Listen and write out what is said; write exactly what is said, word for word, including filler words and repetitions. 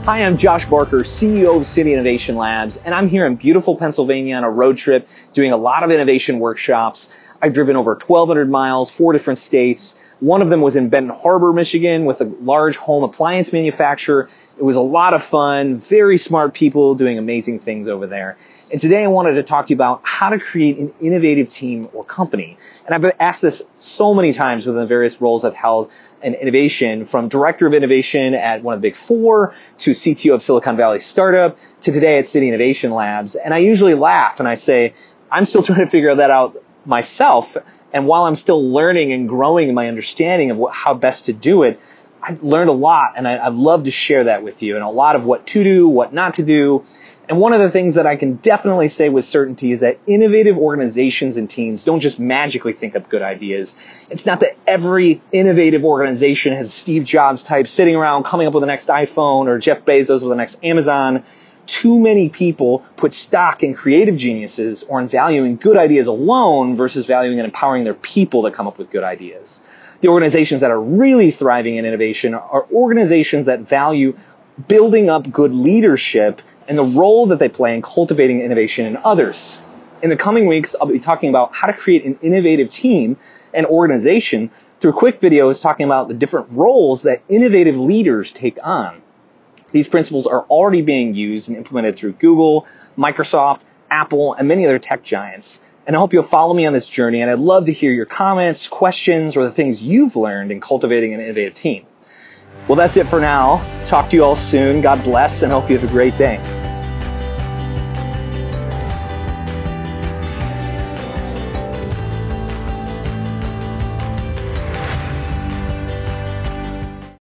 Hi, I'm Josh Barker, C E O of City Innovation Labs, and I'm here in beautiful Pennsylvania on a road trip doing a lot of innovation workshops. I've driven over twelve hundred miles, four different states. One of them was in Benton Harbor, Michigan, with a large home appliance manufacturer. It was a lot of fun, very smart people doing amazing things over there. And today I wanted to talk to you about how to create an innovative team or company. And I've been asked this so many times within the various roles I've held in innovation, from director of innovation at one of the big four to C T O of Silicon Valley startup to today at City Innovation Labs. And I usually laugh and I say, I'm still trying to figure that out myself. And while I'm still learning and growing in my understanding of what, how best to do it, I've learned a lot, and I, I'd love to share that with you, and a lot of what to do, what not to do. And one of the things that I can definitely say with certainty is that innovative organizations and teams don't just magically think up good ideas. It's not that every innovative organization has a Steve Jobs type sitting around coming up with the next iPhone or Jeff Bezos with the next Amazon. Too many people put stock in creative geniuses or in valuing good ideas alone versus valuing and empowering their people to come up with good ideas. The organizations that are really thriving in innovation are organizations that value building up good leadership and the role that they play in cultivating innovation in others. In the coming weeks, I'll be talking about how to create an innovative team and organization through quick videos talking about the different roles that innovative leaders take on. These principles are already being used and implemented through Google, Microsoft, Apple, and many other tech giants. And I hope you'll follow me on this journey, and I'd love to hear your comments, questions, or the things you've learned in cultivating an innovative team. Well, that's it for now. Talk to you all soon. God bless, and hope you have a great day.